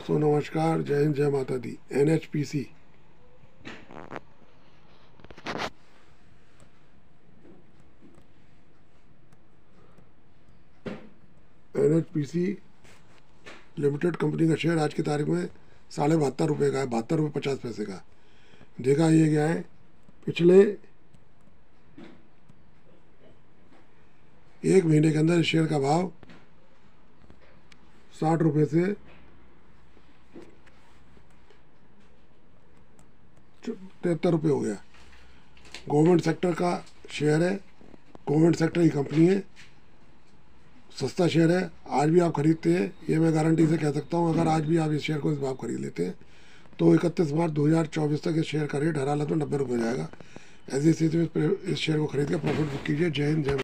सो नमस्कार, जय हिंद, जय माता दी। NHPC लिमिटेड कंपनी का शेयर आज की तारीख में 72.5 का है, 72.50 का। देखा ये गया है पिछले एक महीने के अंदर शेयर का भाव 60 रुपये से 73 रुपये हो गया। गवर्नमेंट सेक्टर का शेयर है, गवर्नमेंट सेक्टर की कंपनी है, सस्ता शेयर है। आज भी आप खरीदते हैं, ये मैं गारंटी से कह सकता हूँ। अगर आज भी आप इस शेयर को इस भाव खरीद लेते हैं तो 31 मार्च 2024 तक इस शेयर का रेट हर हालत में 90 रुपये हो जाएगा। ऐसी स्थिति में इस शेयर को खरीद के प्रॉफिट बुक कीजिए। जय हिंद, जय